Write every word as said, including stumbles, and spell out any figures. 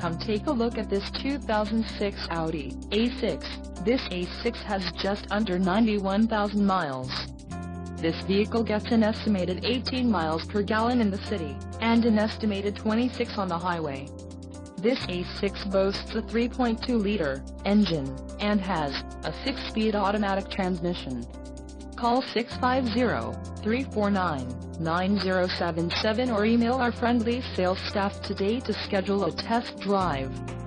Come take a look at this two thousand six Audi A six. This A six has just under ninety-one thousand miles. This vehicle gets an estimated eighteen miles per gallon in the city, and an estimated twenty-six on the highway. This A six boasts a three point two liter engine, and has a six-speed automatic transmission. Call six five zero, three four nine, nine zero seven seven or email our friendly sales staff today to schedule a test drive.